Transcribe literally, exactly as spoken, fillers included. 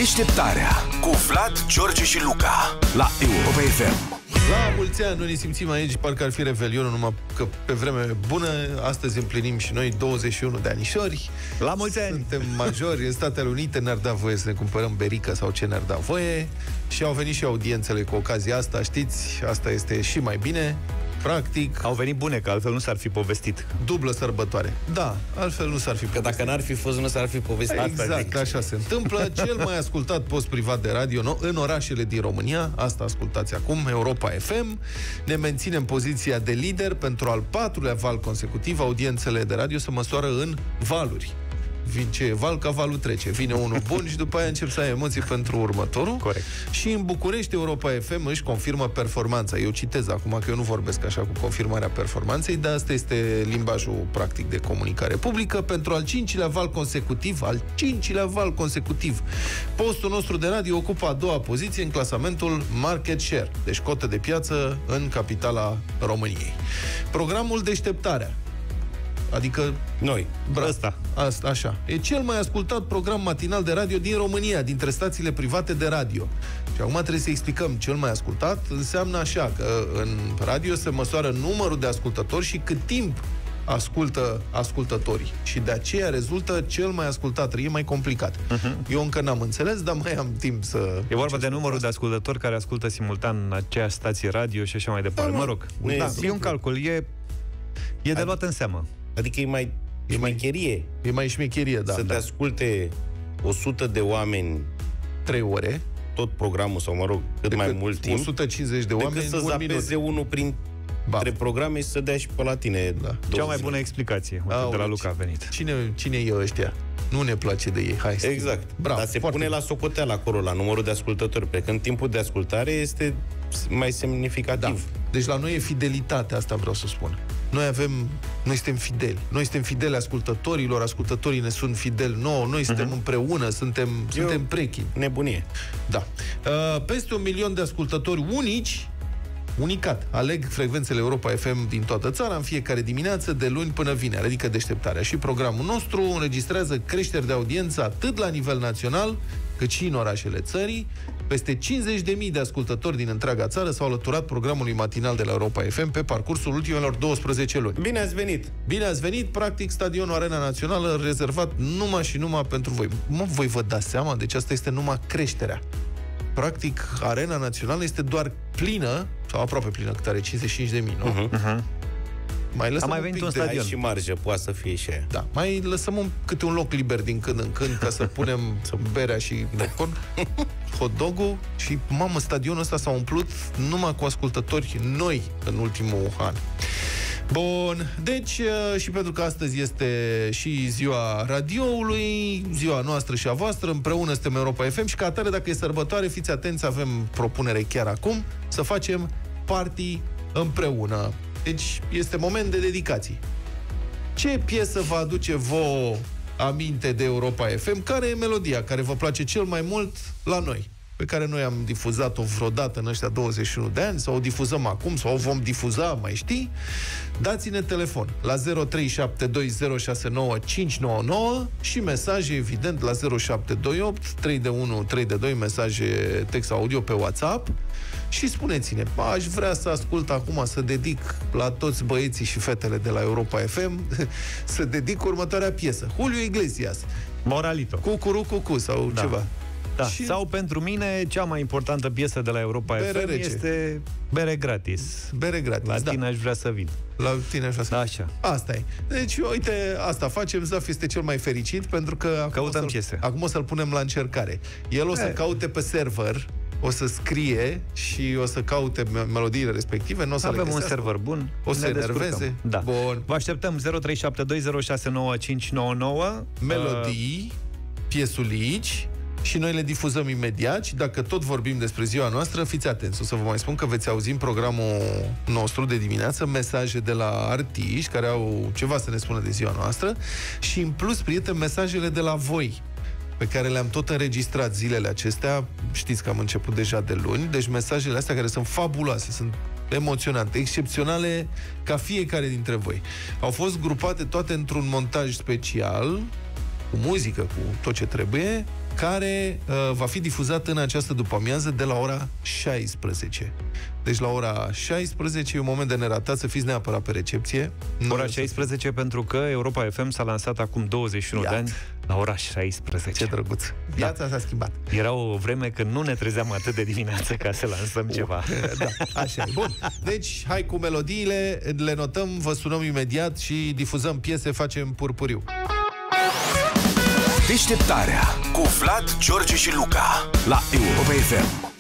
Deșteptarea cu Vlad, George și Luca la Europa F M. La mulți ani, noi ne simțim aici, parcă ar fi revelionul, numai că pe vreme bună, astăzi împlinim și noi douăzeci și unu de anișori. La mulți ani! Suntem majori, în Statele Unite ne-ar da voie să ne cumpărăm berică sau ce ne-ar da voie. Și au venit și audiențele cu ocazia asta, știți, asta este și mai bine. Practic... Au venit bune, că altfel nu s-ar fi povestit. Dublă sărbătoare. Da, altfel nu s-ar fi povestit. Că dacă n-ar fi fost, nu s-ar fi povestit. Exact, așa se întâmplă. Cel mai ascultat post privat de radio în orașele din România, asta ascultați acum, Europa F M. Ne menținem poziția de lider pentru al patrulea val consecutiv. Audiențele de radio se măsoară în valuri. Vine ce val, ca valul trece. Vine unul bun și după aia încep să ai emoții pentru următorul. Corect. Și în București, Europa F M își confirmă performanța. Eu citez acum, că eu nu vorbesc așa cu confirmarea performanței, dar asta este limbajul practic de comunicare publică. Pentru al cincilea val consecutiv, al cincilea val consecutiv, postul nostru de radio ocupă a doua poziție în clasamentul Market Share, deci cotă de piață în capitala României. Programul Deșteptarea, adică noi, ăsta. Asta, așa. E cel mai ascultat program matinal de radio din România, dintre stațiile private de radio. Și acum trebuie să explicăm. Cel mai ascultat înseamnă așa, că în radio se măsoară numărul de ascultători și cât timp ascultă ascultătorii. Și de aceea rezultă cel mai ascultat. E mai complicat. Uh-huh. Eu încă n-am înțeles, dar mai am timp să... E vorba de numărul de ascultători care ascultă simultan în aceeași stație radio și așa mai departe. Da, mă rog, da, e un calcul. E, e de luat în seamă. Adică e mai e șmecherie. E mai șmecherie, da. Să da. te asculte o sută de oameni trei ore, tot programul, sau mă rog, cât decât mai mult timp, o sută cincizeci de oameni, decât să zapeze unul prin între programe și să dea și pe la tine. Da. Cea mai bună explicație. Uite, de la Luca a venit. Cine, cine e ăștia? Nu ne place de ei. Hai, exact. Bravo, dar se pune la socoteală acolo, la numărul de ascultători, pe când timpul de ascultare este mai semnificativ. Da. Deci la noi e fidelitatea, asta vreau să spun. Noi avem, noi suntem fideli. Noi suntem fideli ascultătorilor, ascultătorii ne sunt fideli nouă, noi suntem uh-huh. împreună, suntem, suntem prechi. Nebunie. Da. Uh, peste un milion de ascultători unici, unicat, aleg frecvențele Europa F M din toată țara în fiecare dimineață, de luni până vineri, adică Deșteptarea. Și programul nostru înregistrează creșteri de audiență atât la nivel național, cât și în orașele țării. Peste cincizeci de mii de ascultători din întreaga țară s-au alăturat programului matinal de la Europa F M pe parcursul ultimelor douăsprezece luni. Bine ați venit! Bine ați venit! Practic, stadionul Arena Națională rezervat numai și numai pentru voi. Mă, voi vă dați seama? Deci asta este numai creșterea. Practic, Arena Națională este doar plină, sau aproape plină, cât are cincizeci și cinci de mii, nu? Uh-huh. Uh-huh. Mai lăsăm mai un venit pic un de stadion. Și marjă, poate să fie și aia. Da, mai lăsăm un, câte un loc liber din când în când ca să punem berea și popcorn, hot dog-ul și, mamă, stadionul ăsta s-a umplut numai cu ascultători noi în ultimul an. Bun, deci și pentru că astăzi este și ziua radioului, ziua noastră și a voastră, împreună suntem Europa F M și ca atare, dacă e sărbătoare, fiți atenți, avem propunere chiar acum, să facem party împreună. Deci este moment de dedicații. Ce piesă vă aduce vouă aminte de Europa F M? Care e melodia care vă place cel mai mult la noi? Pe care noi am difuzat-o vreodată în ăștia douăzeci și unu de ani, sau o difuzăm acum, sau o vom difuza, mai știi? Dați-ne telefon la zero trei șapte doi zero șase nouă cinci nouă nouă și mesaje, evident, la zero șapte doi opt trei unu trei doi, mesaje text audio pe WhatsApp. Și spuneți-ne, aș vrea să ascult acum, să dedic la toți băieții și fetele de la Europa F M, să dedic următoarea piesă. Julio Iglesias. Moralito. Cucuru cucu sau da. ceva. Da. Și... Sau pentru mine, cea mai importantă piesă de la Europa Bere F M rece. este Bere gratis. Bere gratis, La da. tine aș vrea să vin. La tine aș vrea să da, așa. Asta e. Deci, uite, asta facem. Zaf este cel mai fericit pentru că căutăm piese. Acum o să-l punem la încercare. El o să e. caute pe server, o să scrie și o să caute melodiile respective. N-o să avem le un server bun. O să se enerveze. Da. Bun. Vă așteptăm zero trei șapte doi zero șase nouă cinci nouă nouă. Melodii, uh... piesulici. Și noi le difuzăm imediat și dacă tot vorbim despre ziua noastră, fiți atenți. O să vă mai spun că veți auzi în programul nostru de dimineață mesaje de la artiști care au ceva să ne spună de ziua noastră și, în plus, prieteni, mesajele de la voi, pe care le-am tot înregistrat zilele acestea. Știți că am început deja de luni. Deci mesajele astea care sunt fabuloase, sunt emoționante, excepționale ca fiecare dintre voi. Au fost grupate toate într-un montaj special cu muzică, cu tot ce trebuie, care uh, va fi difuzat în această după-amiază de la ora șaisprezece. Deci la ora șaisprezece e un moment de neratat, să fiți neapărat pe recepție. Ora șaisprezece pentru că Europa F M s-a lansat acum douăzeci și unu Iată. de ani la ora șaisprezece. Ce drăguț. Viața da. s-a schimbat. Era o vreme când nu ne trezeam atât de dimineață ca să lansăm ceva. Da, așa e. Bun. Deci, hai cu melodiile, le notăm, vă sunăm imediat și difuzăm piese, facem purpuriu. Deșteptarea cu Vlad, George și Luca la Europa F M.